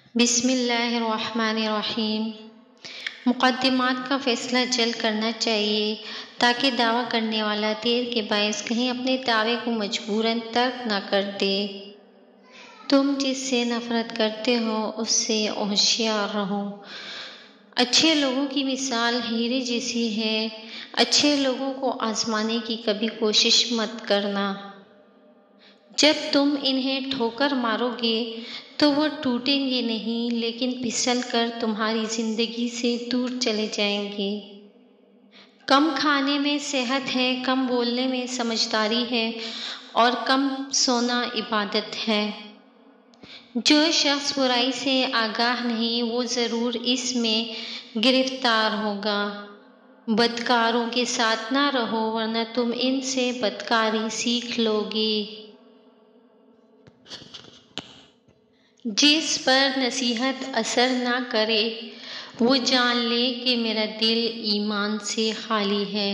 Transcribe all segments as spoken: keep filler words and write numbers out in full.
بسم اللہ الرحمن الرحیم۔ مقدمات کا فیصلہ جلد کرنا چاہیے تاکہ دعویٰ کرنے والا دیر کے باعث کہیں اپنے دعوے کو مجبوراً ترک نہ کر دے۔ تم جس سے نفرت کرتے ہو اس سے ہوشیار رہو۔ اچھے لوگوں کی مثال ہیرے جیسی ہے۔ اچھے لوگوں کو آزمانے کی کبھی کوشش مت کرنا۔ جب تم انہیں ٹھوکر مارو گے تو وہ ٹوٹیں گے نہیں لیکن پھسل کر تمہاری زندگی سے دور چلے جائیں گے۔ کم کھانے میں صحت ہے، کم بولنے میں سمجھداری ہے اور کم سونا عبادت ہے۔ جو شخص برائی سے آگاہ نہیں وہ ضرور اس میں گرفتار ہوگا۔ بدکاروں کے ساتھ نہ رہو ورنہ تم ان سے بدکاری سیکھ لو گے۔ جس پر نصیحت اثر نہ کرے وہ جان لے کہ میرا دل ایمان سے خالی ہے۔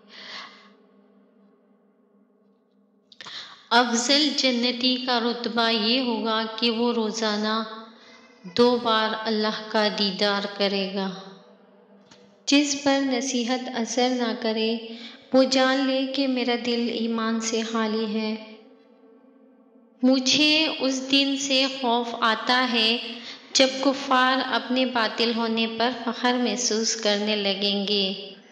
افضل جنتی کا رتبہ یہ ہوگا کہ وہ روزانہ دو بار اللہ کا دیدار کرے گا۔ جس پر نصیحت اثر نہ کرے وہ جان لے کہ میرا دل ایمان سے خالی ہے۔ مجھے اس دن سے خوف آتا ہے جب کفار اپنے باطل ہونے پر فخر محسوس کرنے لگیں گے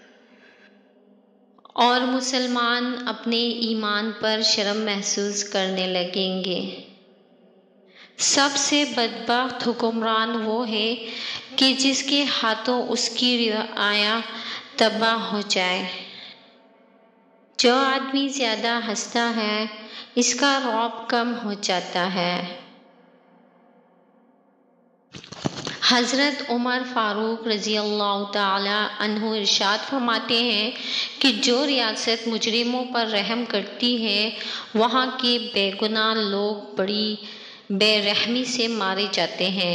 اور مسلمان اپنے ایمان پر شرم محسوس کرنے لگیں گے۔ سب سے بدبخت حکمران وہ ہے کہ جس کے ہاتھوں اس کی رعایا تباہ ہو جائے۔ جو آدمی زیادہ ہنستا ہے اس کا رعب کم ہو جاتا ہے۔ حضرت عمر فاروق رضی اللہ تعالی عنہ ارشاد فرماتے ہیں کہ جو ریاست مجرموں پر رحم کرتی ہے وہاں کے بے گناہ لوگ بڑی بے رحمی سے مارے جاتے ہیں۔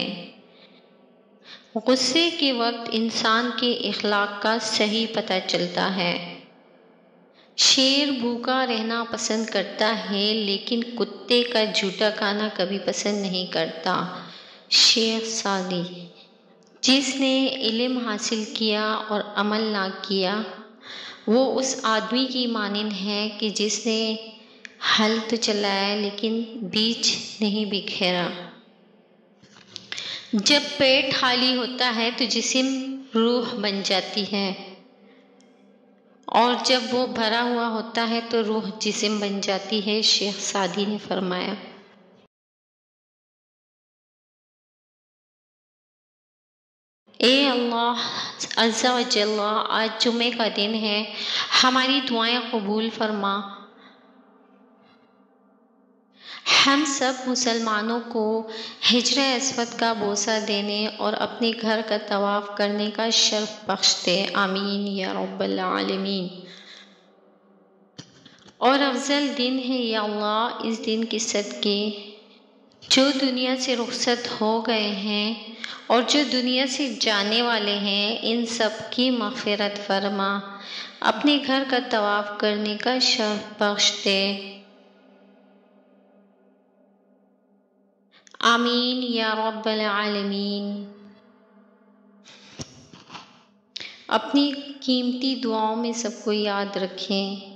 غصے کے وقت انسان کے اخلاق کا صحیح پتہ چلتا ہے۔ شیر بھوکا رہنا پسند کرتا ہے لیکن کتے کا جھوٹا کھانا کبھی پسند نہیں کرتا۔ شیخ سعدی۔ جس نے علم حاصل کیا اور عمل نہ کیا وہ اس آدمی کی مانند ہے کہ جس نے ہل تو چلایا لیکن بیج نہیں بکھیرا۔ جب پیٹ خالی ہوتا ہے تو جسم روح بن جاتی ہے اور جب وہ بھرا ہوا ہوتا ہے تو روح جسم بن جاتی ہے۔ شیخ سعدی نے فرمایا۔ اے اللہ عز و جل، آج جمعے کا دن ہے، ہماری دعائیں قبول فرما۔ ہم سب مسلمانوں کو حجر اسود کا بوسہ دینے اور اپنے گھر کا طواف کرنے کا شرف بخش دے، آمین یا رب العالمین۔ اور افضل دن ہے یا اللہ اس دن کے صدقے جو دنیا سے رخصت ہو گئے ہیں اور جو دنیا سے جانے والے ہیں ان سب کی مغفرت فرما، اپنے گھر کا طواف کرنے کا شرف بخش دے، آمین یا رب العالمین۔ اپنی قیمتی دعاؤں میں سب کو یاد رکھیں۔